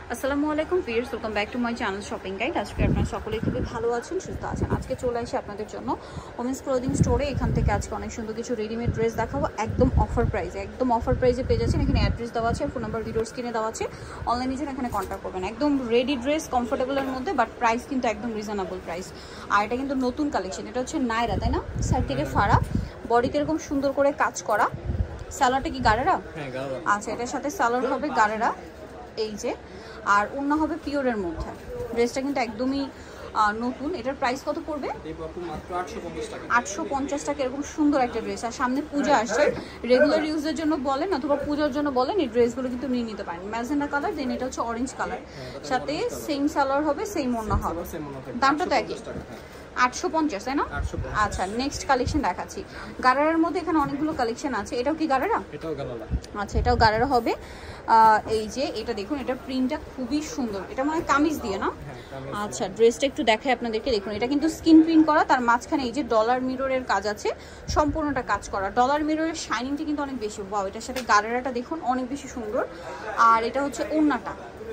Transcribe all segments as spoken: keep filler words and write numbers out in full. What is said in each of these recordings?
আসসালামু আলাইকুম viewers, welcome back to my channel shopping guide. আজকে আপনারা সকলেই খুবই ভালো আছেন, সুস্থ আছেন। আজকে চলে আসি আপনাদের জন্য ওমেন্স ক্লোদিং স্টোরে। এখান থেকে আজকে অনেক সুন্দর কিছু রেডিমেড ড্রেস দেখাবো একদম অফার প্রাইসে। একদম অফার প্রাইসে পেয়ে যাচ্ছেন। এখানে অ্যাড্রেস দেওয়া আছে, ফোন নাম্বার ভিডিওর স্ক্রিনে দেওয়া আছে। অনলাইনে জন্য এখানে কন্ট্যাক্ট করবেন। একদম রেডি ড্রেস, কমফোর্টেবলের মধ্যে, বাট প্রাইস কিন্তু একদম রিজনেবল প্রাইস। আর এটা কিন্তু নতুন কালেকশন। এটা হচ্ছে নায়রা, তাই না? সাইড থেকে ফাড়া, বডিতে এরকম সুন্দর করে কাজ করা। সালোয়ারটা কি গাড়েরা? আচ্ছা, এটার সাথে সালোয়ার হবে গাড়েরা, এই যে, আর অন্য হবে পিওরের মধ্যে। ড্রেসটা কিন্তু একদমই নতুন। এটার প্রাইস কত পড়বে? আটশো পঞ্চাশ টাকা। এরকম সুন্দর একটা ড্রেস। আর সামনে পূজা আসছে, রেগুলার ইউজের জন্য বলেন অথবা পূজার জন্য বলেন, এই ড্রেসগুলো কিন্তু নিয়ে নিতে পারেন। ম্যাজেন্ডা কালার, দেন এটা হচ্ছে অরেঞ্জ কালার, সাথে সেম সালোয়ার হবে, সেম ওড়না হবে। দামটা তো একই, আটশো পঞ্চাশ, তাই না? আচ্ছা, নেক্সট কালেকশন দেখাচ্ছি। গারারার মধ্যে এখানে অনেকগুলো কালেকশন আছে। এটাও কি গারারা? এটাও গারারা। আচ্ছা, এটাও গারারা হবে। এই যে এটা দেখুন, এটা প্রিন্টটা খুবই সুন্দর। এটা মানে কামিজ দিয়ে না? আচ্ছা, ড্রেসটা একটু দেখাই আপনাদেরকে। দেখুন, এটা কিন্তু স্কিন প্রিন্ট করা, তার মাঝখানে এই যে ডলার মিররের কাজ আছে, সম্পূর্ণটা কাজ করা। ডলার মিররের শাইনিংটা কিন্তু অনেক বেশি। ওয়াও, এটার সাথে গারারাটা দেখুন অনেক বেশি সুন্দর। আর এটা হচ্ছে ওড়নাটা,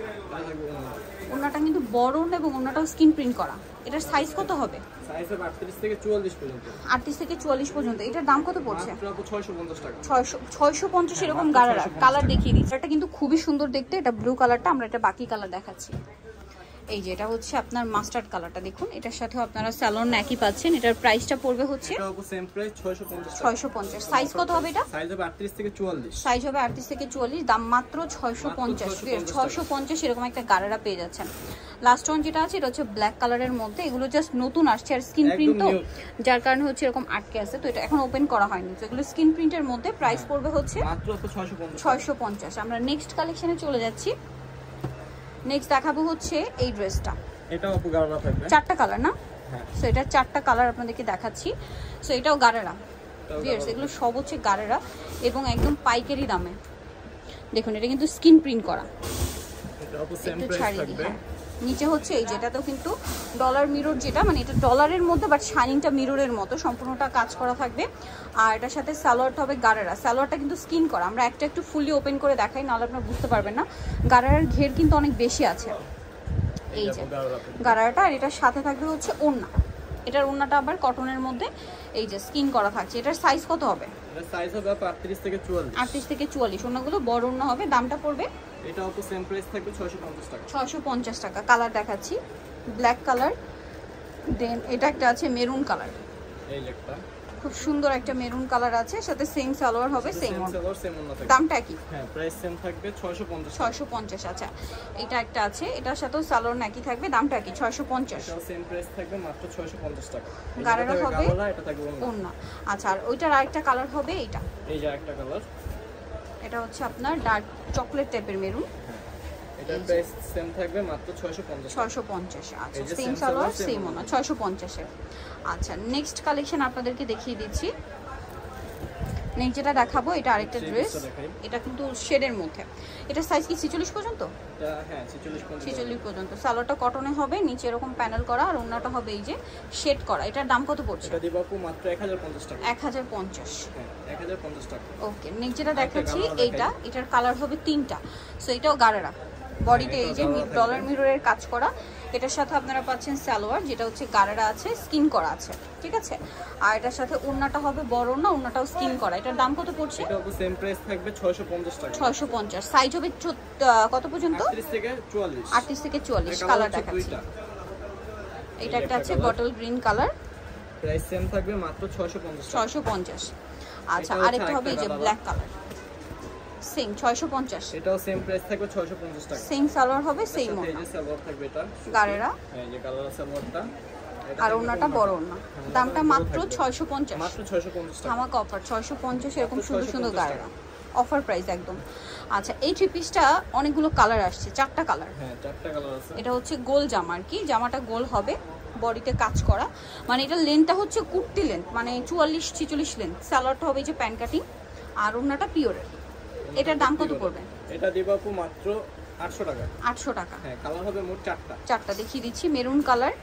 ওড়নাটা কিন্তু বড় ওড়না এবং ওড়নাটাও স্কিন প্রিন্ট করা। এটার সাইজ কত হবে? সাইজ হবে আটত্রিশ থেকে চুয়াল্লিশ পর্যন্ত। আটত্রিশ থেকে চুয়াল্লিশ পর্যন্ত। এটার দাম কত পড়ছে? মাত্র ছয়শো পঞ্চাশ টাকা। ছয়শো ছয়শো পঞ্চাশ। এরকম গারারা কালার দেখিয়ে দিচ্ছি। এটা কিন্তু খুবই সুন্দর দেখতে। এটা ব্লু কালারটা, আমরা এটা বাকি কালার দেখাচ্ছি। এই যে এটা হচ্ছে আপনার মাস্টার্ড কালারটা, দেখুন। এটার সাথেও আপনারা স্যালোন একই পাচ্ছেন। এটার প্রাইসটা পড়বে হচ্ছে এটাও সেম প্রাইস ছয়শো পঞ্চাশ। ছয়শো পঞ্চাশ। সাইজ কত হবে এটা? সাইজ হবে আটত্রিশ থেকে চুয়াল্লিশ। সাইজ হবে আটত্রিশ থেকে চুয়াল্লিশ। দাম মাত্র ছয়শো পঞ্চাশ। ছয়শো পঞ্চাশ এরকম একটা গারারা পেয়ে যাচ্ছেন। লাস্ট ওয়ান যেটা আছে, এটা হচ্ছে ব্ল্যাক কালারের মধ্যে। এগুলো জাস্ট নতুন আসছে, আর স্কিন প্রিন্ট তো, যার কারণে হচ্ছে এরকম আটকে আছে। তো এটা এখন ওপেন করা হয়নি। তো এগুলো স্কিন প্রিন্টের মধ্যে। প্রাইস পড়বে হচ্ছে মাত্র ছয়শো পঞ্চাশ। আমরা নেক্সট কালেকশনে চলে যাচ্ছি। নেক্সট দেখাবো হচ্ছে এই ড্রেসটা। এটাও আপু গারারা থাকবে। চারটা কালার না? হ্যাঁ। সো এটা চারটা কালার আপনাদেরকে দেখাচ্ছি। সো এটাও গারারা। ভিউয়ার্স, এগুলো সব হচ্ছে গারারা এবং একদম পাইকারি দামে। দেখুন, এটা কিন্তু স্কিন প্রিন্ট করা। এটা আপু সেম প্রাইস থাকবে। নিচে হচ্ছে এই যেটাতেও কিন্তু ডলার মিরর, যেটা মানে এটা ডলারের মধ্যে, বাট শাইনিংটা মিররের মতো, সম্পূর্ণটা কাজ করা থাকবে। আর এটার সাথে সালোয়ারটা হবে গারারা। সালোয়ারটা কিন্তু স্কিন করা। আমরা একটা একটু ফুলি ওপেন করে দেখাই, নাহলে আপনারা বুঝতে পারবেন না। গারারার ঘের কিন্তু অনেক বেশি আছে। এই যে গারারাটা। আর এটার সাথে থাকবে হচ্ছে ওড়না। এটার ওড়নাটা আবার কটনের মধ্যে, এই যে স্কিন করা থাকছে। এটার সাইজ কত হবে? এটার সাইজ হবে আটত্রিশ থেকে চুয়াল্লিশ। আটত্রিশ থেকে চুয়াল্লিশ। ওড়নাগুলো বড় ওড়না হবে। দামটা পড়বে এটা আপু সেম প্রাইস থাকবে ছয়শো পঞ্চাশ টাকা। ছয়শো পঞ্চাশ টাকা। কালার দেখাচ্ছি, ব্ল্যাক কালার, দেন এটা একটা আছে মেরুন কালার। এই একটা খুব সুন্দর একটা মেরুন কালার আছে, সাথে সেম সালোয়ার হবে, সেম সালোয়ার সেম ওড়না থাকবে। দামটা কি? হ্যাঁ, প্রাইস সেম থাকবে ছয়শো পঞ্চাশ। ছয়শো পঞ্চাশ। আচ্ছা, এটা একটা আছে, এটার সাথেও সালোয়ার একই থাকবে। দামটা কি? ছয়শো পঞ্চাশ। এটাও সেম প্রাইস থাকবে মাত্র ছয়শো পঞ্চাশ টাকা। গারারা হবে, এটা থাকবে ওড়না। আচ্ছা, আর ওইটার আরেকটা কালার হবে এটা। এই যে একটা কালার, এটা হচ্ছে আপনার ডার্ক চকলেট টাইপের মেরুন। এটার প্রাইস সেম থাকবে মাত্র ছয়শো পঞ্চাশ। ছয়শো পঞ্চাশ। আচ্ছা, সেম সালোয়ার সেম ওড়না, ছয়শো পঞ্চাশ এর। আচ্ছা, নেক্সট কালেকশন আপনাদেরকে দেখিয়ে দিচ্ছি। নেক্সট যেটা দেখাবো, এটা আরেকটা ড্রেস। এটা কিন্তু শেডের মধ্যে। এটা সাইজ কি ছেচল্লিশ পর্যন্ত? হ্যাঁ, ছেচল্লিশ পর্যন্ত। সালোয়ারটা কটনে হবে, নিচে এরকম প্যানেল করা, আর ওড়নাটা হবে এই যে শেড করা। এটার দাম কত পড়ছে? এটা দিব আপু মাত্র এক হাজার পঞ্চাশ টাকা। এক হাজার পঞ্চাশ। হ্যাঁ, এক হাজার পঞ্চাশ টাকা। ওকে, নেক্সট যেটা দেখাচ্ছি এইটা, এটার কালার হবে তিনটা। সো এটাও গারারা, বডিতে এই যে ডলার মিররের কাজ করা। এটার সাথে আপনারা পাচ্ছেন সালোয়ার, যেটা হচ্ছে গারারা আছে, স্কিন করা আছে, ঠিক আছে। আর এটার সাথে ওড়নাটা হবে বড় ওড়না, ওড়নাটাও স্কিন করা। এটার দাম কত পড়ছে? এটা আপু সেম প্রাইস থাকবে ছয়শো পঞ্চাশ টাকা। ছয়শো পঞ্চাশ। সাইজ হবে কত পর্যন্ত? আটত্রিশ থেকে চুয়াল্লিশ। আটত্রিশ থেকে চুয়াল্লিশ। কালার দেখাচ্ছি। এটা একটা আছে bottle green colour. Price same থাকবে মাত্র ছয়শো পঞ্চাশ। ছয়শো পঞ্চাশ। আচ্ছা, আরেকটা হবে এই যে ব্ল্যাক কালার, সেম ছয়শো পঞ্চাশ। এটাও সেম প্রাইস থাকবে ছয়শো পঞ্চাশ টাকা। সেম সালোয়ার হবে, সেম ওড়না। এই যে সালোয়ার থাকবে এটা গারারা। এই যে কালার সালোয়ারটা, আর ওড়নাটা বড় ওড়না। দামটা মাত্র ছয়শো পঞ্চাশ। মাত্র ছয়শো পঞ্চাশ টাকা। ধামাকা অফার, ছয়শো পঞ্চাশ। এরকম সুন্দর সুন্দর গারারা, অফার প্রাইস একদম। আচ্ছা, এই থ্রি পিসটা অনেকগুলো কালার আসছে, চারটা কালার। হ্যাঁ, চারটা কালার আছে। এটা হচ্ছে গোল জামা, আর কি জামাটা গোল হবে, বডিতে কাজ করা। মানে এটা লেন্থটা হচ্ছে কুর্তি লেন্থ, মানে চুয়াল্লিশ ছিচল্লিশ লেন্থ। সালোয়ারটা হবে এই যে প্যান্ট কাটিং, আর ওড়নাটা পিওরের। এটার দাম কত পড়বে? এটা দিব আপু মাত্র আটশো টাকা। আটশো টাকা। হ্যাঁ, কালার হবে মোট চারটা। চারটা দেখিয়ে দিচ্ছি। মেরুন কালার,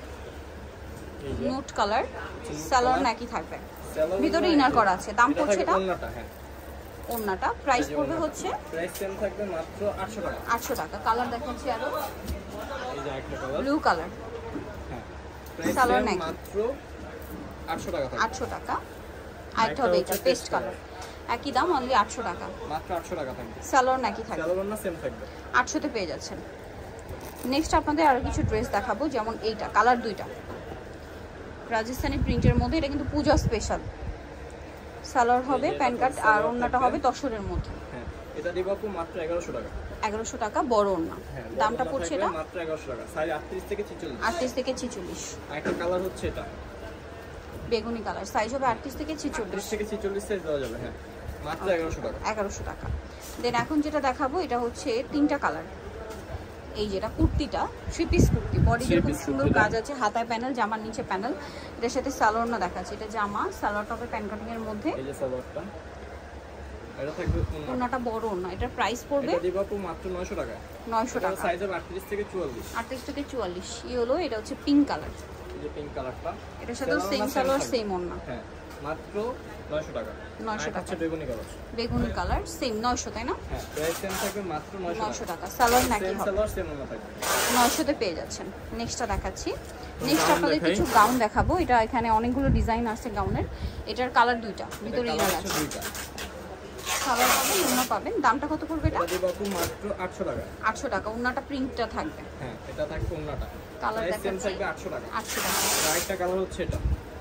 নোট কালার, সালোয়ার নাকি থাকবে, ভিতরে ইনার করা আছে। দাম পড়ছে এটা ওড়নাটা প্রাইস পড়বে হচ্ছে প্রাইস সেম থাকবে মাত্র আটশো টাকা। আটশো টাকা। কালার দেখাচ্ছি আরো, এই যে একটা কালার ব্লু কালার। হ্যাঁ প্রাইস সালোয়ার সেম নাকি? মাত্র আটশো টাকা থাকবে। আটশো টাকা। আরেকটা হবে এটা পেস্ট কালার, একই দাম, অনলি আটশো টাকা। মাত্র আটশো টাকা থাকবে। সালোয়ার নাকি থাকবে? সালোয়ার না সেম থাকবে। আটশো তে পেয়ে যাচ্ছেন। নেক্সট আপনাদের আরো কিছু ড্রেস দেখাবো, যেমন এইটা কালার দুইটা রাজস্থানি প্রিন্টের মধ্যে, এটা কিন্তু পূজা স্পেশাল। সালোয়ার হবে প্যান্ট কাট আর ওড়নাটা হবে তসরের মধ্যে। হ্যাঁ এটা দিব আপু মাত্র এগারোশো টাকা। এগারোশো টাকা বড় ওড়না। হ্যাঁ দামটা পড়ছে এটা মাত্র এগারোশো টাকা। সাইজ আটত্রিশ থেকে ছেচল্লিশ। আটত্রিশ থেকে ছেচল্লিশ। একটা কালার হচ্ছে এটা বেগুনি কালার, সাইজ হবে আটত্রিশ থেকে ছেচল্লিশ। আটত্রিশ থেকে ছেচল্লিশ সাইজ দেওয়া যাবে। হ্যাঁ মাত্র এগারোশো টাকা। এগারোশো টাকা। দেন এখন যেটা দেখাবো এটা হচ্ছে তিনটা কালার। এই যেটা কুর্তিটা থ্রি পিস কুর্তি, বডিতে খুব সুন্দর কাজ আছে, হাতায় প্যানেল, জামার নিচে প্যানেল। এটার সাথে সালোয়ার না দেখাচ্ছে, এটা জামা, সালোয়ার টপে প্যান্ট কাটিং এর মধ্যে। এই যে সালোয়ারটা, এটা থাকবে ওড়নাটা বড় ওড়না। এটার প্রাইস পড়বে এটা দিব আপু মাত্র নয়শো টাকা। নয়শো টাকা। সাইজ হবে আটত্রিশ থেকে চুয়াল্লিশ। আটত্রিশ থেকে চুয়াল্লিশ। ই হলো, এটা হচ্ছে পিঙ্ক কালার। এই যে পিঙ্ক কালারটা, এটার সাথে সেম সালোয়ার সেম ওড়না। হ্যাঁ মাত্র নয়শো টাকা। নয়শো টাকা। আচ্ছা বেগুনি কালার, বেগুনি কালার সেম নয়শো, তাই না? হ্যাঁ প্রাইস সেম থাকবে মাত্র নয়শো নয়শো টাকা। সালোয়ার নাকি সেম হবে? সালোয়ার সেম ওড়না থাকবে। নয়শো তে পেয়ে যাচ্ছেন। নেক্সটটা দেখাচ্ছি। নেক্সট আপনাদের কিছু গাউন দেখাবো। এটা এখানে অনেকগুলো ডিজাইন আছে গাউনের। এটার কালার দুইটা, ভিতরে ইনার আছে। দুইটা সালোয়ার পাবেন, ওড়না পাবেন। দামটা কত পড়বে এটা? এটা দিব আপু মাত্র আটশো টাকা। আটশো টাকা। ওড়নাটা প্রিন্টটা থাকবে। হ্যাঁ এটা থাকবে ওড়নাটা। কালার প্রাইস সেম দেখাচ্ছি থাকবে আটশো টাকা। আটশো টাকা। আরেকটা কালার হচ্ছে এটা,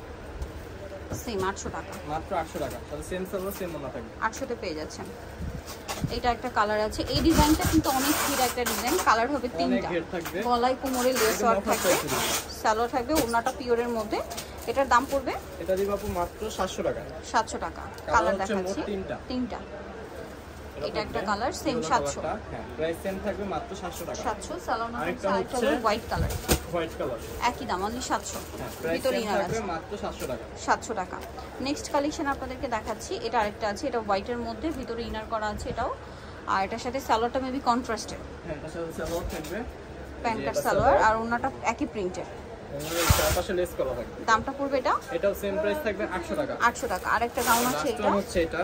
সেম আটশো টাকা। মাত্র আটশো টাকা। তাহলে সেম সালোয়ার সেম ওড়না থাকবে। আটশো তে পেয়ে যাচ্ছেন। এটা একটা কালার আছে। এই ডিজাইনটা কিন্তু অনেক হিট একটা ডিজাইন। কালার হবে অনেক তিনটা, ঘের থাকবে, গলায় কোমরে লেস একদম ওয়ার্ক offer থাকবে, price এ। সালোয়ার থাকবে, ওড়নাটা পিওরের মধ্যে। এটার দাম পড়বে এটা দিব আপু মাত্র সাতশো টাকা। সাতশো টাকা। কালার কালার হচ্ছে মোট দেখাচ্ছি তিনটা। তিনটা। এটা একটা থাকবে, কালার সেম yellow সাতশো। কালারটা, হ্যাঁ প্রাইস সেম থাকবে মাত্র সাতশো টাকা। সাতশো। সালোয়ার আরেকটা আরেকটা হচ্ছে হোয়াইট কালার, হোয়াইট কালার, একই দাম, অনলি সাতশো। হ্যাঁ প্রাইস ভিতরে সেম ইনার থাকবে আছে, মাত্র সাতশো টাকা। সাতশো টাকা। নেক্সট কালেকশন আপনাদেরকে দেখাচ্ছি। এটা আরেকটা আছে, এটা হোয়াইটের মধ্যে, ভিতরে ইনার করা আছে এটাও। আর এটার সাথে সালোয়ারটা মেবি কন্ট্রাস্টেড, হ্যাঁ এটার সাথে সালোয়ার থাকবে, প্যান্ট কাট সালোয়ার, আর ওড়নাটা একই প্রিন্টের। এর চারপাশে লেস করা থাকবে। দামটা পড়বে এটা এটাও সেম প্রাইস থাকবে আটশো টাকা। আটশো টাকা। আরেকটা গাউন আছে, লাস্ট এটা ওয়ান হচ্ছে এটা,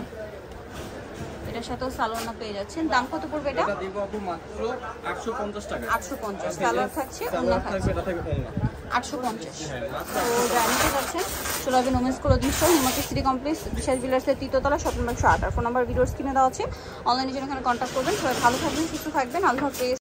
এটার সাথেও সালোয়ার না পেয়ে যাচ্ছেন। দাম কত পড়বে এটা? এটা দিব আপু মাত্র আটশো পঞ্চাশ টাকা। আটশো পঞ্চাশ। সালোয়ার থাকছে, ওড়না সালোয়ার থাকছে। থাকবে, এটা থাকবে ওড়না। আটশো পঞ্চাশ। হ্যাঁ মাত্র তো জানিয়ে যাচ্ছেন চলে আসবেন women's clothing store, Himachal city complex, বিশাল বিলার্সের তৃতীয়তলা, শপ নম্বর একশো আট। আর ফোন নাম্বার ভিডিওর স্ক্রিনে দেওয়া আছে, অনলাইনে জন্য এখানে কন্ট্যাক্ট করবেন। সবাই ভালো থাকবেন, সুস্থ থাকবেন। আল্লাহ হাফেজ।